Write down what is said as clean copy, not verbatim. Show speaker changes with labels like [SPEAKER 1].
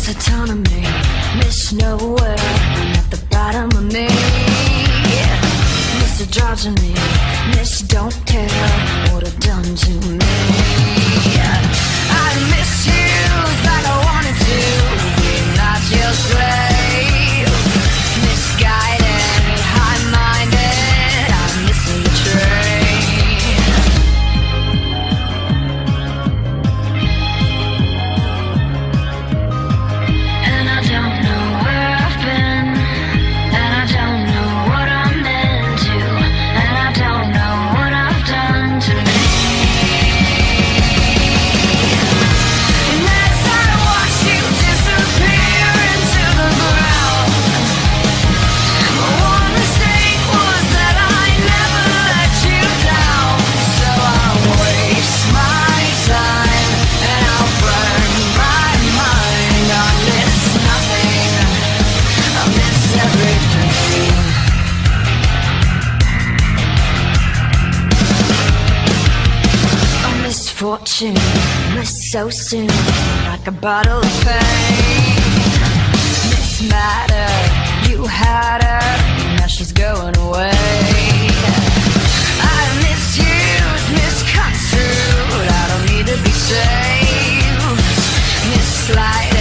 [SPEAKER 1] Miss autonomy, Miss nowhere, I'm at the bottom of me. Miss androgyny, Miss don't care what it done to me. I misuse like I wanted to, we're not your slave. Misguided, high-minded, I'm missing the train. And I don't know where I've been, and I don't know what I'm into, and I don't know what I've done to me. And as I watch you disappear into the ground, my one mistake was that I never let you down. So I'll waste my time and I'll burn my mind. I miss nothing, I miss everything. A misfortune, miss so soon, like a bottle of pain. Miss matter, you had her, now she's going away. I misuse, misconstrued, I don't need to be saved. Misslide.